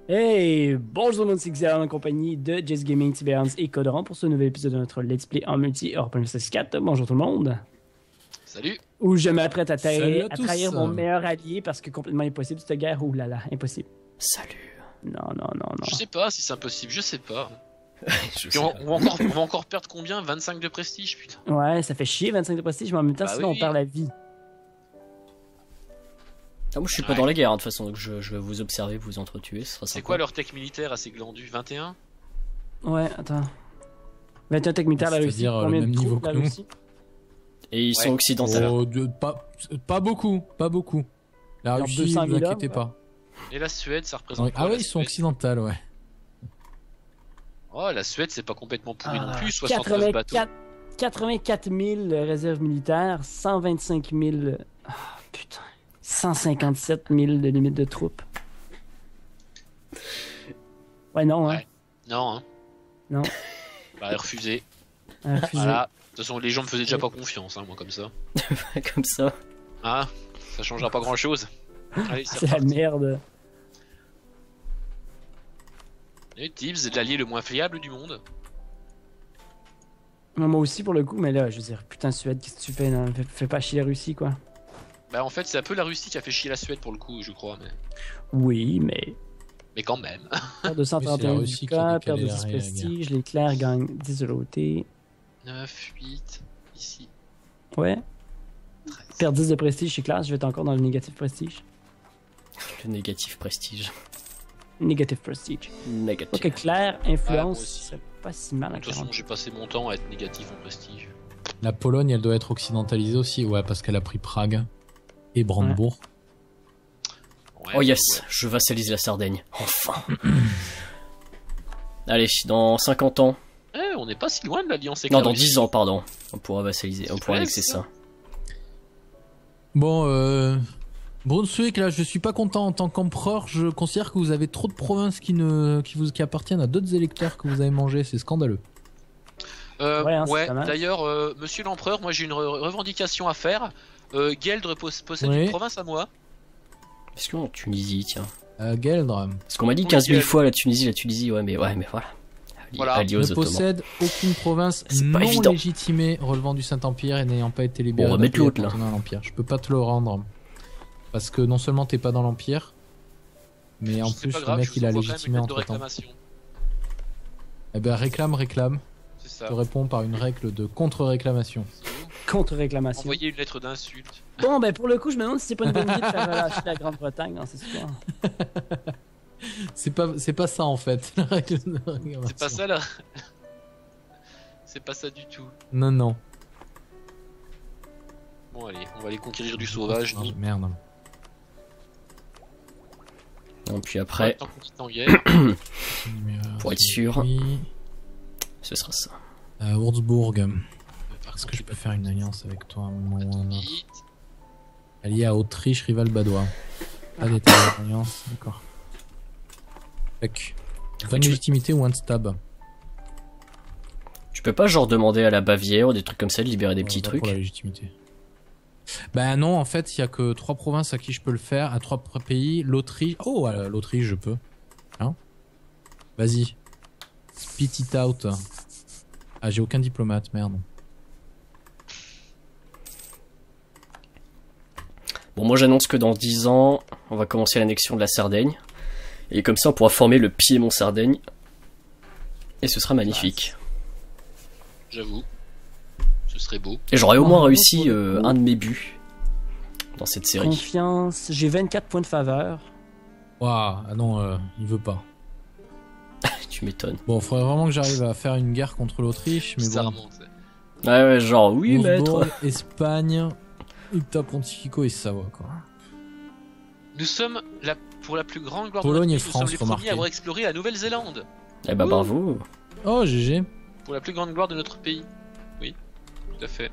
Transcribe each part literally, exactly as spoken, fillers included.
Hey, bonjour tout le monde, c'est Xeon en compagnie de Jazz Gaming, Tiberians et Codron pour ce nouvel épisode de notre Let's Play en multi Europe quatre. Bonjour tout le monde. Salut. Où je m'apprête à, Salut à à tous. trahir mon meilleur allié parce que complètement impossible cette guerre. Ouh là là, impossible. Salut. Non, non, non, non. Je sais pas si c'est impossible, je sais pas. Je Puis on, on va encore, on va encore perdre combien? vingt-cinq de prestige, putain. Ouais, ça fait chier vingt-cinq de prestige, mais en même temps, Bah sinon oui. on perd la vie. Ah, moi je suis pas Ouais. dans la guerre hein, de toute façon, donc je, je vais vous observer, vous entretuer, ce sera C'est sympa. quoi leur tech militaire assez glandu? vingt et un? Ouais, attends. vingt et un tech militaire, la Russie. C'est-à-dire, euh, Combien le de même troupes, niveau la que nous. Russie? Et ils Ouais. sont occidentaux. Oh, de- pas, pas beaucoup, pas beaucoup. La Genre Russie, deux cent ne vous mille inquiétez hommes, pas. Et la Suède, ça représente Ah quoi, ouais, la ils sont Suède occidentales, ouais. Oh, la Suède, c'est pas complètement pourri non Ah, plus, soixante-neuf bateaux. quatre-vingt-quatre quatre-vingt-quatre mille réserves militaires, cent vingt-cinq mille. Ah, putain. cent cinquante-sept mille de limite de troupes. Ouais, non, hein. Ouais. Non, hein. Non. Bah, refusé. Un refusé. Voilà. De toute façon, les gens me faisaient déjà pas confiance, hein, moi, comme ça. Comme ça. Hein? Ça changera pas grand-chose. Allez, c'est C'est la reparti. merde. Et Tibbs est l'allié le moins fiable du monde. Moi aussi, pour le coup, mais là, je veux dire, putain, Suède, qu'est-ce que tu fais? Non? Fais, fais pas chier la Russie, quoi. Bah, en fait, c'est un peu la Russie qui a fait chier la Suède pour le coup, je crois, mais, Oui, mais. mais quand même. Perd deux cent trente et un Oui, c'est la du Russie qui a cas, décalé perd de la- dix la prestige, les clercs gagnent dix de l'O T. neuf, huit, ici. Ouais. treize. Perd dix de prestige chez classe, je vais être encore dans le négatif prestige. Le négatif prestige. Négatif prestige. Négatif. Ok, Claire, Ouais, moi influence, aussi. c'est pas si mal De à toute façon, quarante. j'ai passé mon temps à être négatif en prestige. La Pologne, elle doit être occidentalisée aussi, ouais, parce qu'elle a pris Prague et Brandebourg. Ouais, Oh yes, ouais. je vassalise la Sardaigne. Enfin. Allez, dans cinquante ans. Eh, on n'est pas si loin de l'alliance avec Non, la dans Russie. dix ans, pardon. On pourra vassaliser, on C'est pourra vrai, annexer ça. ça. Bon, euh... Brunswick, là, je suis pas content en tant qu'empereur. Je considère que vous avez trop de provinces qui ne, qui vous, qui appartiennent à d'autres électeurs que vous avez mangés. C'est scandaleux. Euh, Ouais, hein, c'est ouais, pas mal. d'ailleurs, euh, monsieur l'empereur, moi j'ai une re- revendication à faire. Euh, Gueldre pos- possède Oui. une province à moi. Est-ce qu'en Tunisie, tiens. Euh, Geldre Parce qu'on m'a dit Oui, quinze mille Gueldre. fois la Tunisie, la Tunisie, ouais, mais ouais, mais voilà. Allié, Voilà. allié aux ne Ottomans. possède aucune province C'est pas non évident. légitimée relevant du Saint-Empire et n'ayant pas été libérée Bon, on va mettre d'un pays l'autre, là. appartenant à l'Empire. Je peux pas te le rendre. Parce que non seulement t'es pas dans l'Empire, mais en C'est plus pas le grave, mec je il vous a envoie quand même légitimé une lettre de entre temps. réclamation. Eh ben réclame, réclame. C'est Je ça. te réponds par une règle de contre-réclamation. Contre-réclamation. Envoyer une lettre d'insulte. Bon, ben pour le coup, je me demande si c'est pas une bonne idée de faire relâcher la Grande-Bretagne dans cette histoire. C'est pas, c'est pas ça en fait. La règle de réclamation. C'est pas ça là. C'est pas ça du tout. Non, non. Bon, allez, on va aller conquérir du sauvage. Ah, nous. merde. Non, puis après, Tant qu'on est en guerre. pour être sûr, Oui. ce sera ça. Euh, Würzburg. Par Est-ce contre, que je j'ai peux pas faire une alliance avec toi à un moment ou à un autre? vite. Allié à Autriche, rival badois. Pas d'état d'alliance, d'accord. Tac. vingt tu- légitimité ou un stab. Tu peux pas genre demander à la Bavière ou des trucs comme ça de libérer des Ouais, petits pas trucs? Pour la légitimité. Bah non, en fait, il y a que trois provinces à qui je peux le faire, à trois pays. L'Autriche. Oh, euh, l'Autriche, je peux. Hein? Vas-y. Spit it out. Ah, j'ai aucun diplomate, merde. Bon, moi j'annonce que dans dix ans, on va commencer l'annexion de la Sardaigne. Et comme ça, on pourra former le Piémont-Sardaigne. Et ce sera magnifique. J'avoue. Ce serait beau. Et j'aurai au moins Oh, réussi pour le euh, coup. un de mes buts dans cette série. Confiance, j'ai vingt-quatre points de faveur. Waouh, ah non, euh, il veut pas. Tu m'étonnes. Bon, faudrait vraiment que j'arrive à faire une guerre contre l'Autriche, mais bon. Bizarrement, tu sais. Ouais, ouais, genre, oui, Wolfsburg, maître. Espagne, Icta Pontifico et Savoie, quoi. Nous sommes la, pour la plus grande gloire Pologne de et notre pays, nous France, sommes les premiers remarquez. à avoir exploré la Nouvelle-Zélande. Eh bah, bravo. Oh, G G. Pour la plus grande gloire de notre pays. Oui, tout à fait.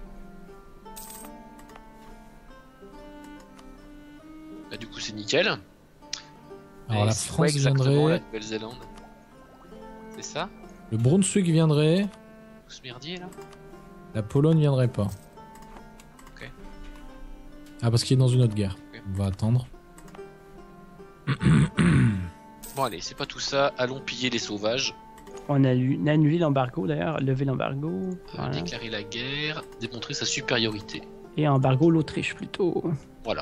Bah, du coup, c'est nickel. Alors Et la c'est quoi France exactement la viendrait, Nouvelle-Zélande? C'est ça? le Brunswick viendrait, Tout ce merdier là? la Pologne viendrait pas. Ok. Ah, parce qu'il est dans une autre guerre. Ok. On va attendre. Bon, allez, c'est pas tout ça, allons piller les sauvages. On a lu- on a annulé l'embargo d'ailleurs, levé l'embargo. Euh, Voilà. Déclarer la guerre, démontrer sa supériorité. Et embargo l'Autriche plutôt. Voilà.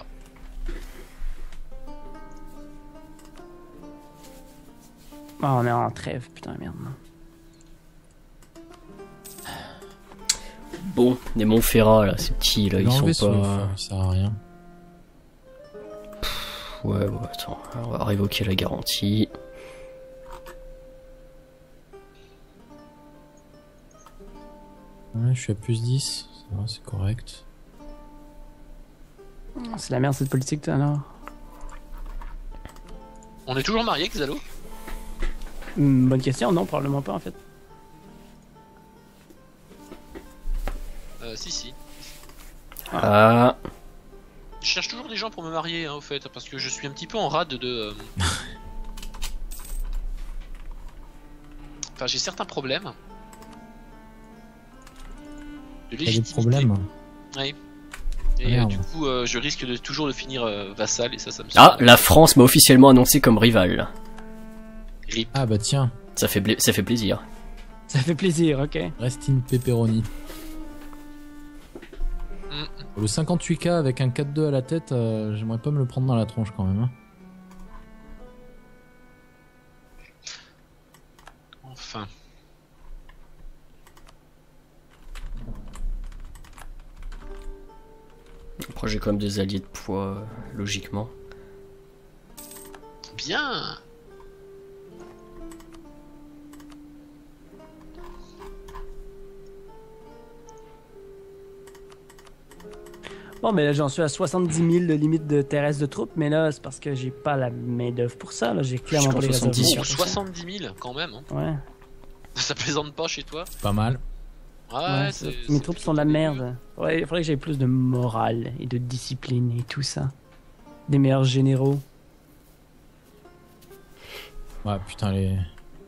Ah, on est en trêve, putain, merde. non. Bon, les Montferrat, là, ces petits, là, ils L'enlever sont sur le pas... feu, ça sert à rien. Ouais, ouais, attends, on va révoquer la garantie. Ouais, je suis à plus dix, ça va, c'est correct. C'est la merde cette politique, toi, alors. On est toujours mariés, Xalo? Hmm, bonne question, non, probablement pas en fait. Euh, si, si. Ah, Je cherche toujours des gens pour me marier, hein, au fait, parce que je suis un petit peu en rade de... euh, Enfin, j'ai certains problèmes. De T'as des légitimité. problèmes? Oui. Et euh, Merde. du coup, euh, je risque de toujours de finir euh, vassal, et ça, ça me ah, saoule. la France m'a officiellement annoncé comme rival. Rip. Ah bah tiens, Ça fait, bla- ça fait plaisir. Ça fait plaisir, ok. rest in pepperoni. Mm. Le cinquante-huit K avec un quatre deux à la tête, euh, j'aimerais pas me le prendre dans la tronche quand même. Hein. Enfin. Après, j'ai quand même des alliés de poids, euh, logiquement. Bien. Bon, mais là, j'en suis à soixante-dix mille de limite de terrestre de troupes, mais là, c'est parce que j'ai pas la main-d'œuvre pour ça. Là, j'ai clairement pas les réserves. soixante-dix, Oh, pour ça. soixante-dix mille quand même. Hein. Ouais. Ça plaisante pas chez toi? Pas mal. Ouais, Ouais, c'est- c'est- c'est mes troupes sont de la plutôt merde. Ouais, il faudrait que j'aie plus de morale et de discipline et tout ça. Des meilleurs généraux. Ouais, putain, les.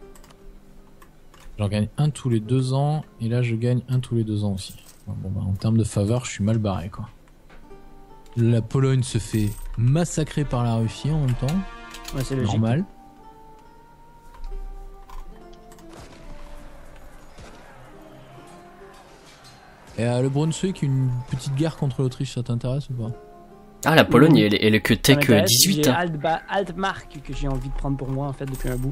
J'en gagne un tous les deux ans, et là je gagne un tous les deux ans aussi. Ouais, bon, bah, en termes de faveur, je suis mal barré quoi. La Pologne se fait massacrer par la Russie en même temps, Ouais, c'est logique. normal. Et euh, le Brunswick, une petite guerre contre l'Autriche, ça t'intéresse ou pas? Ah, la Pologne, elle, elle est que Ça tech euh, m'intéresse, dix-huit. J'ai hein. Altba- Altmark que j'ai envie de prendre pour moi en fait depuis un bout.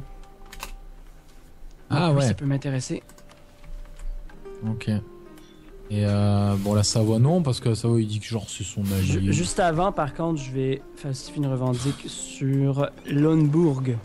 Ah Donc, oui, ouais. Ça peut m'intéresser. Ok. Et euh, bon, la Savoie non, parce que la Savoie il dit que genre c'est son Ju- allié. Juste avant, par contre, je vais falsifier une revendique sur Lauenburg.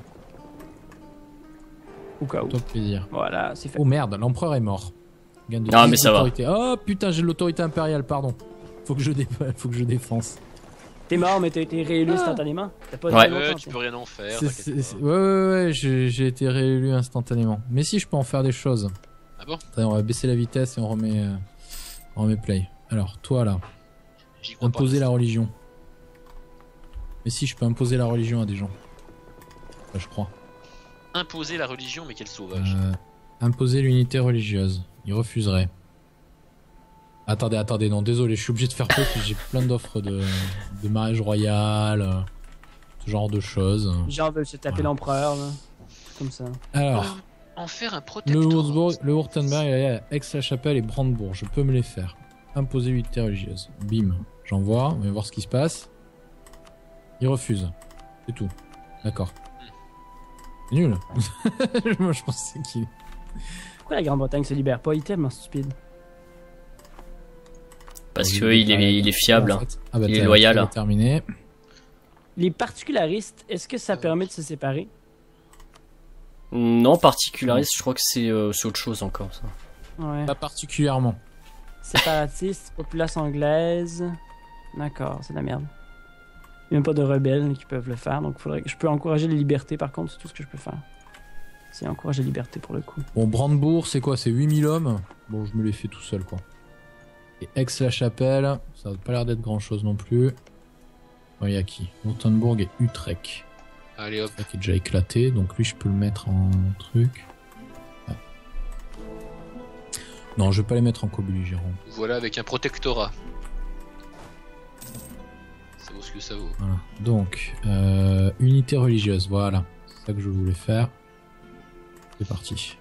Au cas où. Top plaisir. Voilà, c'est fait. Oh merde, l'empereur est mort. Gain de Ah, dix mais ça va. d'autorité. Oh putain, j'ai de l'autorité impériale, pardon. Faut que je dé... faut que je défense. T'es mort, mais t'as été réélu instantanément. T'as pas Ouais. duré Ouais, longtemps, tu toi. peux rien en faire. C'est- t'inquiète c'est- pas. c'est- Ouais, ouais, ouais, j'ai j'ai été réélu instantanément. Mais si, je peux en faire des choses. Ah bon? Attends, on va baisser la vitesse et on remet, euh, on remet play. Alors, toi là, J'y crois pas. imposer la religion. Mais si, je peux imposer la religion à des gens. Enfin, je crois. Imposer la religion, mais quel sauvage. Euh, imposer l'unité religieuse. Il refuserait. Attendez, attendez, non, désolé, je suis obligé de faire peu parce que j'ai plein d'offres de, de mariage royal, euh, ce genre de choses. Les gens veulent se taper Voilà. l'empereur, là. Comme ça. Alors, En faire un le protecteur. Würzburg, le Wurtemberg, il y a Aix-la-Chapelle et Brandebourg, je peux me les faire. Imposer l'unité religieuse. Bim, j'envoie, on va voir ce qui se passe. Il refuse. C'est tout. D'accord. C'est nul. Moi, je pensais qu'il... Pourquoi la Grande-Bretagne se libère pas? Il est tellement stupide. Parce Oui, que il est, euh, il est fiable. en fait. Ah bah, Il est t'as- loyal. t'as terminé. Les particularistes, est-ce que ça permet de se séparer? Non, particulariste, je crois que c'est euh, c'est autre chose encore. Ça. Ouais. Pas particulièrement. Séparatiste, populace anglaise. D'accord, c'est de la merde. Il n'y a même pas de rebelles qui peuvent le faire, donc faudrait que je peux encourager les libertés par contre, c'est tout ce que je peux faire. C'est encourager les libertés pour le coup. Bon, Brandebourg, c'est quoi? C'est huit mille hommes. Bon, je me les fais tout seul, quoi. Et Aix-la-Chapelle, ça n'a pas l'air d'être grand-chose non plus. Il y a qui? Wurtemberg et Utrecht. Allez hop. Utrecht est déjà éclaté, donc lui, je peux le mettre en truc. Ouais. Non, je vais pas les mettre en co-belligérant. Voilà, avec un protectorat. Ça vaut ce que ça vaut. Voilà. Donc, euh, unité religieuse, voilà. C'est ça que je voulais faire. C'est parti.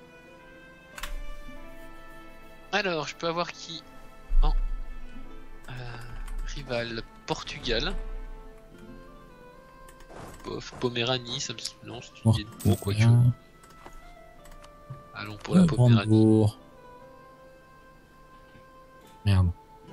Alors, je peux avoir qui en euh, rival Portugal. Bof, Poméranie, ça me... Non, c'est une idée de bon, quoi que. Allons pour la Poméranie. Brandebourg. Merde,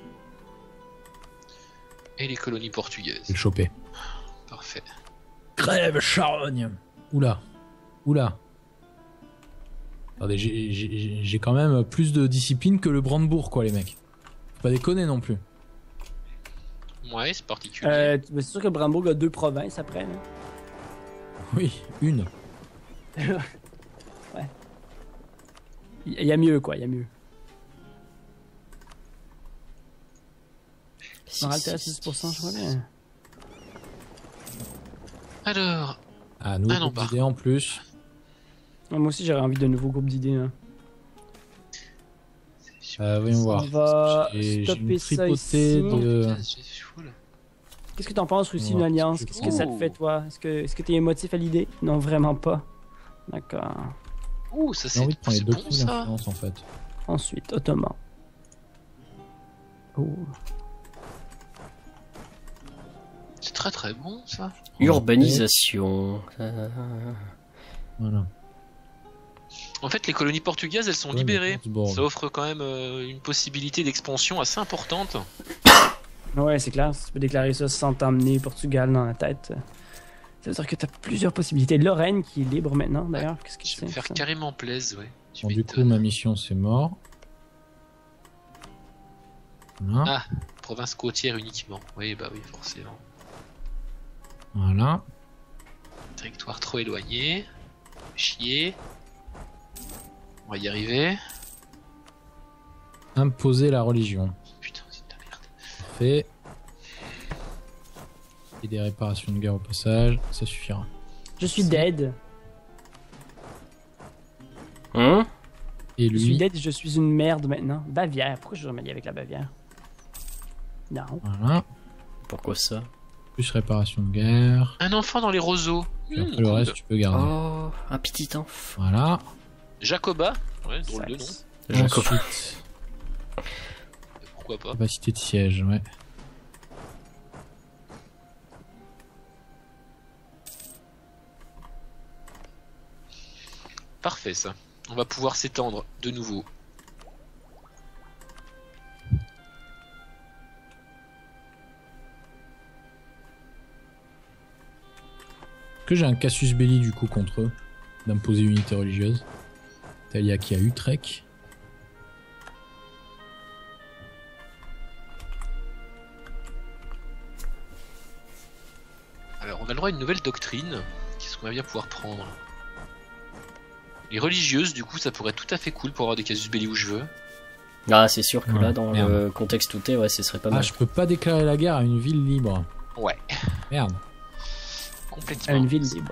Et les colonies portugaises. j'ai chopé. Parfait. Crève charogne. Oula. Oula. Attendez, j'ai- j'ai j'ai quand même plus de discipline que le Brandebourg, quoi, les mecs. Faut pas déconner non plus. Ouais, c'est particulier. Euh, tu- mais c'est sûr que Brandebourg a deux provinces après. Là. Oui, une. Il y a mieux, quoi, il y a mieux. Moral à six pour cent, je crois bien. Alors, Ah, nous, Ah non, par idées en plus. Ouais, moi aussi, j'aurais envie de nouveaux groupes d'idées. Hein. Euh, voyons voir. On va J'ai j'ai stopper une ça tripotée ici. de... putain, j'ai fou, là. Qu'est-ce que t'en penses, Russie, Ouais, une alliance? c'est Qu'est-ce que ça te cool. fait, toi? Est-ce que est-ce que t'es émotif à l'idée? Non, vraiment pas. D'accord. Ouh, ça J'ai envie c'est de prendre les c'est deux bon coups ça. d'influence, en fait. Ensuite, Ottoman. Oh. C'est très très bon ça. Urbanisation. Euh, Voilà. En fait, les colonies portugaises, elles sont Ouais, libérées. mais Portsmouth. Ça offre quand même euh, une possibilité d'expansion assez importante. Ouais, c'est clair. Si tu peux déclarer ça sans t'emmener Portugal dans la tête. Ça veut dire que t'as plusieurs possibilités. Lorraine qui est libre maintenant, d'ailleurs. Qu'est-ce que Je vais me c'est? faire ça? carrément plaise, ouais. Tu Bon, du coup, m'étonnes. ma mission, c'est mort. Voilà. Ah. Province côtière uniquement. Oui, bah oui, forcément. Voilà. Territoire trop éloigné. Chier. On va y arriver. Imposer la religion. Putain, c'est de la merde. Parfait. Et des réparations de guerre au passage, ça suffira. Je suis dead. Hein? Et Je suis lui, dead et je suis une merde maintenant. Bavière. Pourquoi je suis remanié avec la Bavière? Non. voilà. Pourquoi ça? Plus réparation de guerre. Un enfant dans les roseaux. Puis Mmh, après, le cool. reste, tu peux garder. Oh, un petit enfant. Voilà. Jacoba. Ouais, drôle de nom. Sexe. Jacob. Ensuite, Pourquoi pas. capacité de siège, ouais. Parfait ça. On va pouvoir s'étendre de nouveau. Est-ce que j'ai un casus belli du coup contre eux d'imposer une unité religieuse? Talia qui a Utrecht. Alors, on a le droit à une nouvelle doctrine. Qu'est-ce qu'on va bien pouvoir prendre? Les religieuses, du coup, ça pourrait être tout à fait cool pour avoir des casus belli où je veux. Ah, c'est sûr que Ouais, là, dans merde. le contexte où t'es, ouais, ce serait pas Ah, mal. je peux pas déclarer la guerre à une ville libre. Ouais, Merde. complètement. À une ville libre.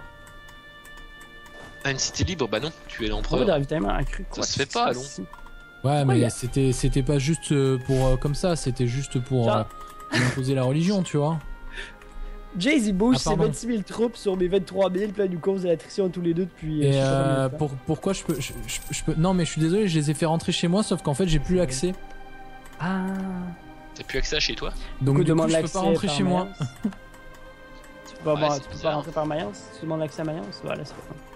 À une cité libre, bah non, tu es Pourquoi l'empereur. de ravitaillement accru? Ça se fait pas, allons. Ouais, mais il y a- c'était c'était pas juste euh, pour euh, comme ça, c'était juste pour euh, Genre- imposer la religion, tu vois. Jay-Z bouge Ah, ses pardon. vingt-six mille troupes sur mes vingt-trois mille, puis là, il nous cause de l'attrition tous les deux depuis. euh, Et je sais pas combien euh, de temps. pour, pourquoi je peux, je, je- je peux non mais je suis désolé, je les ai fait rentrer chez moi, sauf qu'en fait j'ai plus accès. Ah. T'as plus accès à chez toi? Donc Beaucoup du coup demandent je peux l'accès pas rentrer par chez moi. Mayence. Tu peux pas, Ouais, avoir- c'est tu peux pas bizarre. rentrer par Mayence? Tu demandes l'accès à Mayence? Voilà, c'est pas.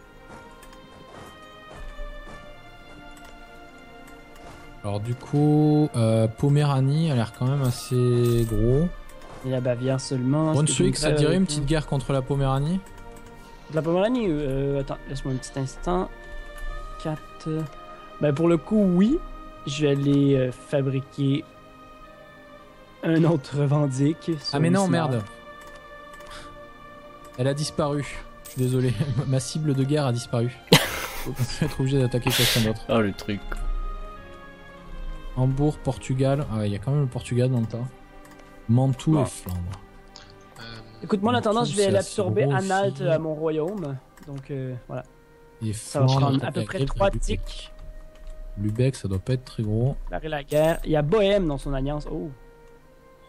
Alors du coup, euh, Poméranie a l'air quand même assez gros. Et la Bavière seulement. Brunswick, ça te dirait une petite guerre contre la Poméranie? De la Poméranie, euh, attends, laisse-moi un petit instant. quatre. Ben pour le coup, oui. Je vais aller euh, fabriquer un autre revendique. sur Ah mais non, Wismar. merde. Elle a disparu. Je suis désolé, ma cible de guerre a disparu. Donc je vais être obligé d'attaquer quelqu'un d'autre. Ah, le truc. Hambourg, Portugal. Ah, il y a quand même le Portugal dans le tas. Mantoue Bon. et Flandre. Euh, Écoute, moi, en attendant, je vais C'est l'absorber assez gros Anhalt aussi. à mon royaume. Donc, euh, voilà. Et Ça va Flandre, prendre à il y peu a près quelques trois Lubeck. ticks. Lubeck, ça doit pas être très gros. Barrer la guerre. Il y a Bohème dans son alliance. Oh.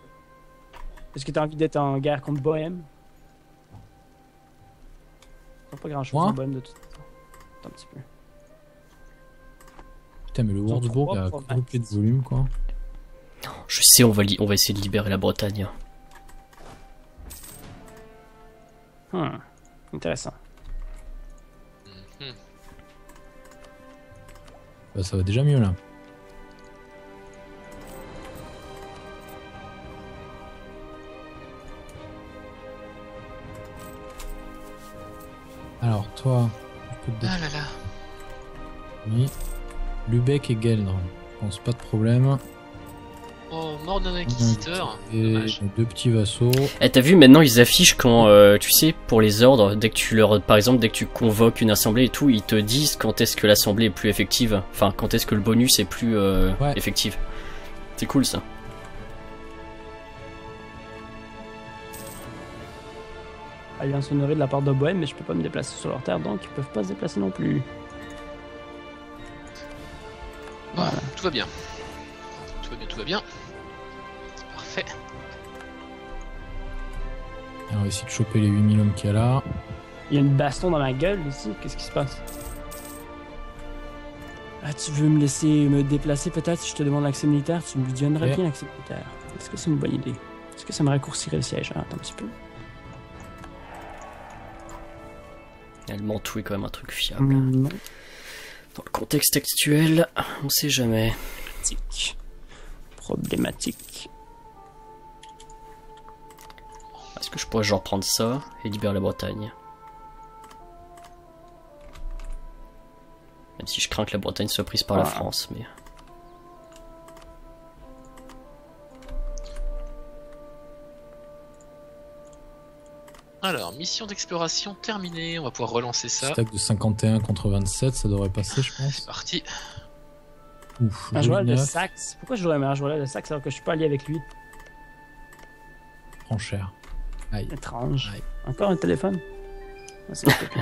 Est-ce que tu as envie d'être en guerre contre Bohème? Pas, pas grand chose Moi en bonne de tout ça. Attends un petit peu. Putain, mais le Ils ont Wurzburg trois a provinces. quadruplé de volume, quoi. Je sais, on va, li- on va essayer de libérer la Bretagne. Hmm. Intéressant. Mhm. Bah, ça va déjà mieux, là. Alors, toi, un peu de Ah là là. oui. Lubeck et Gueldre. Je pense pas de problème. Oh, mort d'un inquisiteur. Et Dommage. deux petits vassaux. Eh, t'as vu, maintenant ils affichent quand, euh, tu sais, pour les ordres, dès que tu leur, par exemple, dès que tu convoques une assemblée et tout, ils te disent quand est-ce que l'assemblée est plus effective. Enfin, quand est-ce que le bonus est plus euh, Ouais. effectif. C'est cool ça. Alliance honorée de la part de Bohème, mais je peux pas me déplacer sur leur terre, donc ils peuvent pas se déplacer non plus. Bon, tout va bien. Tout va bien, tout va bien. C'est parfait. Et on va essayer de choper les huit mille hommes qu'il y a là. Il y a une baston dans ma gueule ici, qu'est-ce qui se passe? Ah, tu veux me laisser me déplacer peut-être si je te demande l'accès militaire? Tu me lui donnerais Ok. bien l'accès militaire. Est-ce que c'est une bonne idée? Est-ce que ça me raccourcirait le siège? Ah, attends un petit peu. Elle Mantoue est quand même un truc fiable. Hum, non. Dans le contexte actuel, on sait jamais. Problématique. Problématique. Est-ce que je pourrais genre prendre ça et libérer la Bretagne? Même si je crains que la Bretagne soit prise par la Ah. France, mais... Alors, mission d'exploration terminée. On va pouvoir relancer ça. Stack de cinquante et un contre vingt-sept, ça devrait passer, je C'est pense. parti. Ouf, Un joueur de neuf, Saxe. Pourquoi je jouerais un joueur de Saxe alors que je suis pas allié avec lui? prend cher. Aïe. Étrange. Aïe. Encore un téléphone? Ah, c'est occupé.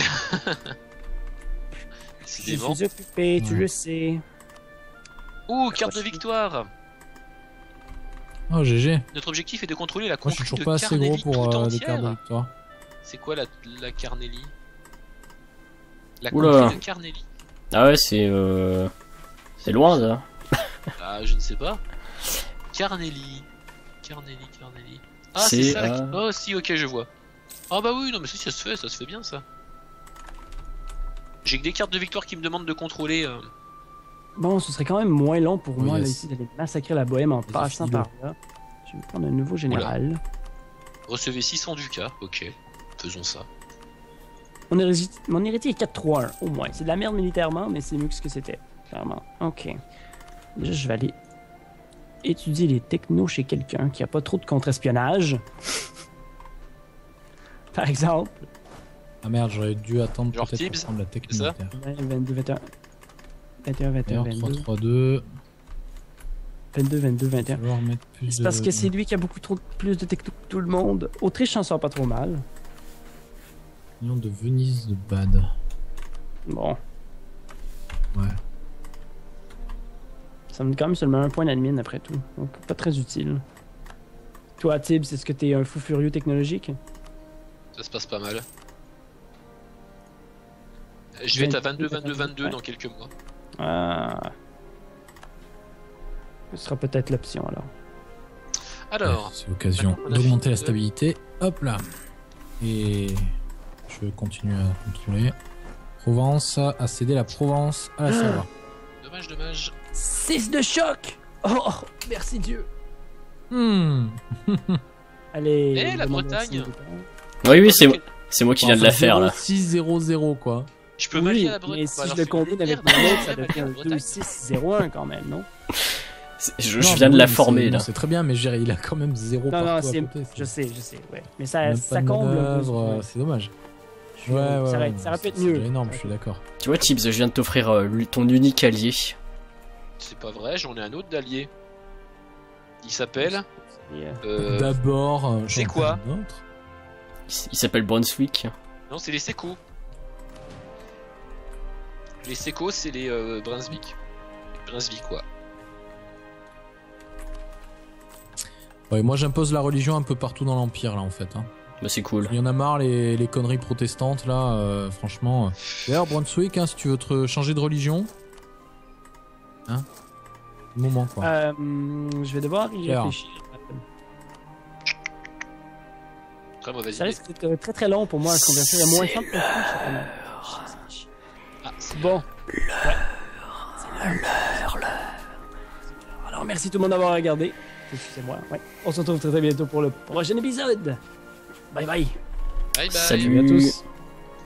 Je Décidément. suis occupé, tu Ouais. le sais. Ouh, carte de victoire. Oh, G G. Notre objectif est de contrôler la Moi, je suis conquête toujours de pas assez gros Carnelli pour tout euh, des entière. cartes de victoire. C'est quoi la, la Carnelli? La Oula. conquête de Carnelli. Ah ouais, c'est... Euh... C'est loin, ça. Ah, je ne sais pas. Carnelli. Carnelli, Carnelli. Ah, C'est, c'est ça. la- euh, Oh, si, ok, je vois. Ah, bah oui, non, mais si, ça se fait, ça se fait bien, ça. J'ai que des cartes de victoire qui me demandent de contrôler. euh, Bon, ce serait quand même moins long pour Oh, moi là, yes. ici d'aller massacrer la Bohème en Vas-y, passant file-le. par là. Je vais prendre un nouveau général. Recevez six cents ducats. Ok, faisons ça. Mon, hériti- Mon héritier est quatre trois un, au moins. C'est de la merde militairement, mais c'est mieux que ce que c'était. Clairement. Ok. Déjà, je vais aller étudier les technos chez quelqu'un qui a pas trop de contre-espionnage. Par exemple. Ah merde, j'aurais dû attendre Genre peut-être Tibbs, pour prendre la tech c'est ça militaire. vingt-deux, vingt et un. vingt et un, vingt et un, D'ailleurs, trois vingt-deux. trois deux. vingt-deux, vingt-deux, vingt et un. Je vais remettre plus C'est de... parce que c'est lui qui a beaucoup trop plus de techno que tout le monde. Autriche s'en sort pas trop mal. Union de Venise de Bade. Bon. Ouais. Ça me donne quand même seulement un point d'admin après tout. Donc pas très utile. Toi, Tibbs, est-ce que t'es un fou furieux technologique? Ça se passe pas mal. Je vais être à vingt-deux, vingt-deux, vingt-deux Ouais. dans quelques mois. Ah. Ce sera peut-être l'option alors. Alors, Ouais, c'est l'occasion on a d'augmenter fini la de- stabilité. Hop là. Et je continue à contrôler. Provence a cédé la Provence à la Savoie. dommage, dommage. six de choc! Oh, merci Dieu! Hmm. Allez. Eh, la demande Bretagne. aussi de temps. Oui, oui, c'est c'est moi qui viens de la faire, là. six zéro zéro quoi. Je peux Oui, m'allier à la Bretagne. mais Bah, si alors, je le c'est combine une avec merde, mon autre, je ça vais m'allier à la devient Bretagne. deux six zéro un quand même, non? C'est- Je, Non, je mais viens de oui, la mais former, c'est- là. non, C'est très bien, mais je dirais, il a quand même zéro Non, non, partout à c'est. côté. Je sais, je sais, ouais. Mais Il ça, y a même ça pas de comble un peu. manœuvre, ouais. C'est dommage. Je- Ouais, ouais, ça, aurait- ouais, ça aurait pu être c'est mieux. déjà énorme, je suis d'accord. Tu vois, Tibbs, je viens de t'offrir euh, lui- ton unique allié. C'est pas vrai, j'en ai un autre d'allié. Il s'appelle. Et, euh, euh, D'abord, euh, c'est j'en quoi prends un autre. Il, s- il s'appelle Brunswick. Non, c'est les Seco. Les Seco, c'est les euh, Brunswick. Brunswick, quoi. Ouais, moi j'impose la religion un peu partout dans l'Empire là en fait. Hein. Bah, c'est cool. Il y en a marre les, les conneries protestantes là, euh, franchement. D'ailleurs, Brunswick, hein, si tu veux te changer de religion. Hein moment quoi. Euh, je vais devoir y Claire. réfléchir. Très mauvaise Ça idée. risque d'être très très long pour moi à convertir. Il y a moins simple que ça. Ah, c'est Bon. Alors merci tout le monde d'avoir regardé. Excusez-moi. Ouais. On se retrouve très très bientôt pour le prochain épisode. Bye bye. bye bye. Salut. Salut à tous.